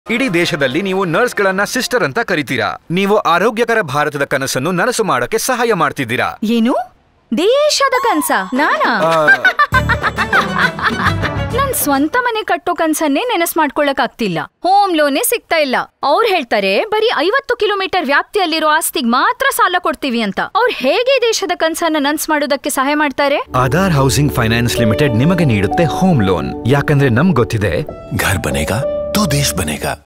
ಇಡೀ ದೇಶದಲ್ಲಿ ನೀವು ನರ್ಸ್ಗಳನ್ನ ಸಿಸ್ಟರ್ ಅಂತ ಕರಿತೀರಾ. ನೀವು ಆರೋಗ್ಯಕರ ಭಾರತದ ಕನಸನ್ನು ನನಸು ಮಾಡಕ್ಕೆ ಸಹಾಯ ಮಾಡ್ತಿದ್ದೀರಾ. ಏನು ದೇಶದ ಕನ್ಸ? ನಾನಾ ನನ್ ಸ್ವಂತ ಮನೆ ಕಟ್ಟೋ ಕನ್ಸನ್ನೇ ನೆನಸ್ ಮಾಡ್ಕೊಳಕ್ ಆಗ್ತಿಲ್ಲ. ಹೋಮ್ ಲೋನೇ ಸಿಗ್ತಾ ಇಲ್ಲ. ಅವ್ರು ಹೇಳ್ತಾರೆ ಬರೀ 50 ಕಿಲೋಮೀಟರ್ ವ್ಯಾಪ್ತಿಯಲ್ಲಿರೋ ಆಸ್ತಿಗ್ ಮಾತ್ರ ಸಾಲ ಕೊಡ್ತೀವಿ ಅಂತ. ಅವ್ರು ಹೇಗೆ ದೇಶದ ಕನ್ಸನ್ನ ನನ್ಸ್ ಮಾಡೋದಕ್ಕೆ ಸಹಾಯ ಮಾಡ್ತಾರೆ? ಆಧಾರ್ ಹೌಸಿಂಗ್ ಫೈನಾನ್ಸ್ ಲಿಮಿಟೆಡ್ ನಿಮಗೆ ನೀಡುತ್ತೆ ಹೋಮ್ ಲೋನ್. ಯಾಕಂದ್ರೆ ನಮ್ಗೆ ಗೊತ್ತಿದೆ, ಘರ್ ಬನೇಗಾ ತೋ ದೇಶ್ ಬನೇಗಾ.